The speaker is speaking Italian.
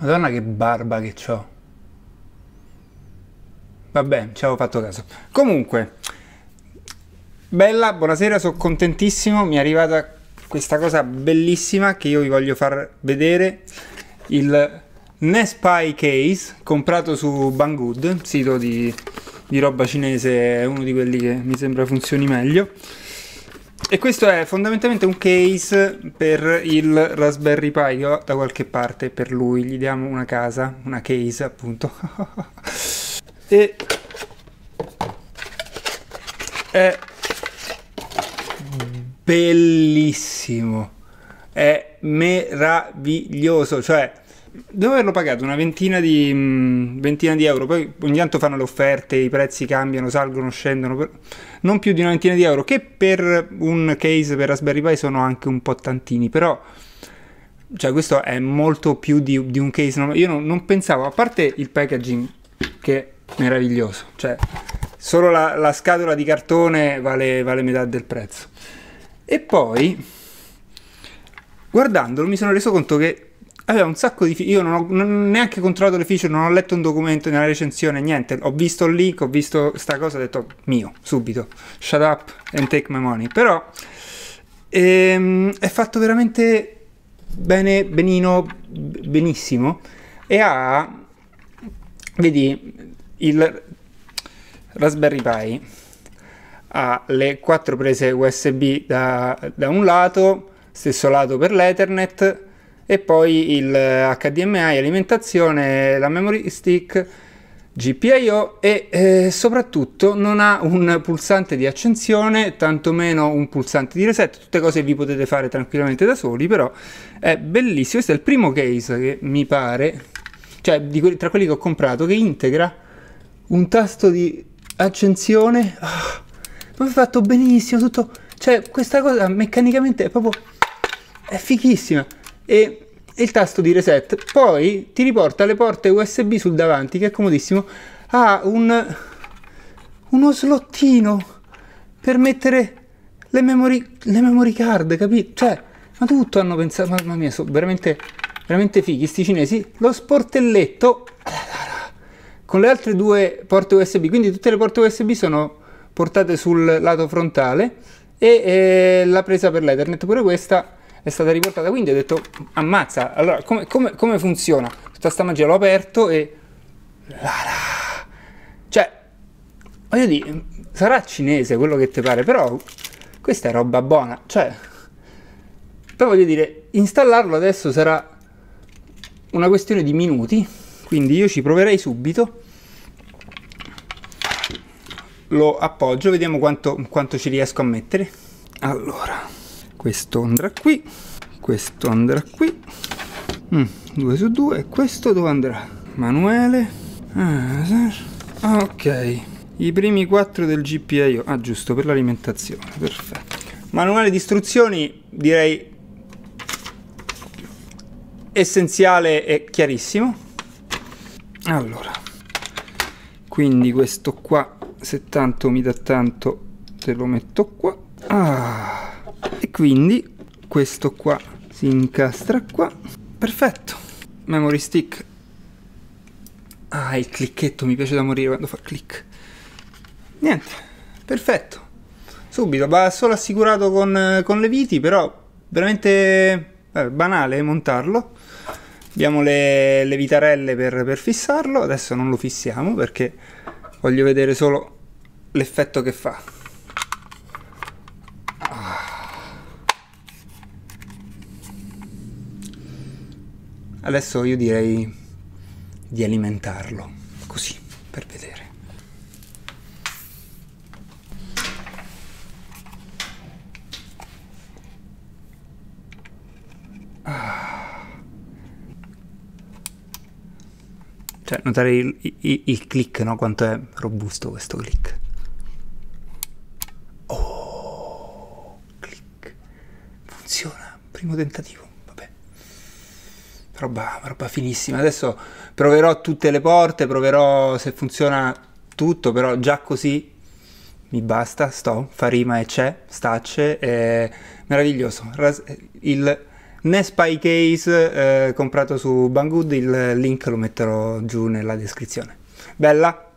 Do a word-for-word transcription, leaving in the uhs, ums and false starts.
Madonna che barba che c'ho. Vabbè, ci avevo fatto caso. Comunque, bella, buonasera, sono contentissimo. Mi è arrivata questa cosa bellissima che io vi voglio far vedere. Il Nespy Case, comprato su Banggood, sito di, di roba cinese, è uno di quelli che mi sembra funzioni meglio. E questo è fondamentalmente un case per il Raspberry Pi che ho da qualche parte per lui. Gli diamo una casa, una case appunto. E è bellissimo, è meraviglioso, cioè devo averlo pagato una ventina di, mh, ventina di euro, poi ogni tanto fanno le offerte, i prezzi cambiano, salgono, scendono, per, non più di una ventina di euro, che per un case per Raspberry Pi sono anche un po' tantini, però cioè questo è molto più di, di un case, no? Io non, non pensavo, a parte il packaging che è meraviglioso, cioè solo la, la scatola di cartone vale, vale metà del prezzo, e poi guardandolo mi sono reso conto che aveva un sacco di... io non ho, non ho neanche controllato le feature, non ho letto un documento nella recensione, niente, ho visto il link, ho visto sta cosa, ho detto mio, subito, shut up and take my money, però ehm, è fatto veramente bene, benino, benissimo, e ha, vedi, il Raspberry Pi ha le quattro prese U S B da, da un lato, stesso lato per l'Ethernet, e poi il H D M I, alimentazione, la memory stick, G P I O, e eh, soprattutto non ha un pulsante di accensione, tantomeno un pulsante di reset, tutte cose che vi potete fare tranquillamente da soli, però è bellissimo. Questo è il primo case che mi pare, cioè di quelli, tra quelli che ho comprato, che integra un tasto di accensione, oh, ma è fatto benissimo, tutto, cioè questa cosa meccanicamente è proprio, è fighissima, e il tasto di reset poi ti riporta le porte U S B sul davanti, che è comodissimo, ha un, uno slottino per mettere le memory, le memory card, capito? Cioè, ma tutto hanno pensato, mamma mia, sono veramente, veramente fighi sti cinesi. Lo sportelletto con le altre due porte U S B, quindi tutte le porte U S B sono portate sul lato frontale, e eh, la presa per l'Ethernet pure questa è stata riportata, quindi ho detto ammazza, allora come, come, come funziona? Tutta sta magia, l'ho aperto e cioè, voglio dire, sarà cinese quello che ti pare, però questa è roba buona, cioè, poi voglio dire, installarlo adesso sarà una questione di minuti, quindi io ci proverei subito. Lo appoggio, vediamo quanto, quanto ci riesco a mettere. Allora, questo andrà qui, questo andrà qui, mm, due su due, e questo dove andrà? Manuele, ah, ok, i primi quattro del G P I O, ah giusto, per l'alimentazione, perfetto. Manuale di istruzioni, direi essenziale e chiarissimo. Allora, quindi questo qua, se tanto mi dà tanto, te lo metto qua. Ah, e quindi questo qua si incastra qua. Perfetto. Memory stick. Ah, il clicchetto mi piace da morire quando fa click. Niente, perfetto. Subito, va solo assicurato con, con le viti, però veramente eh, banale montarlo. Abbiamo le, le vitarelle per, per fissarlo. Adesso non lo fissiamo perché voglio vedere solo l'effetto che fa. Adesso io direi di alimentarlo, così, per vedere. Ah. Cioè, notare il, il, il click, no? Quanto è robusto questo click. Oh, click. Funziona, primo tentativo. Roba, roba finissima. Adesso proverò tutte le porte, proverò se funziona tutto, però già così mi basta, sto, fa rima e c'è, stacce, è meraviglioso. Il Nespy Case eh, comprato su Banggood, il link lo metterò giù nella descrizione. Bella?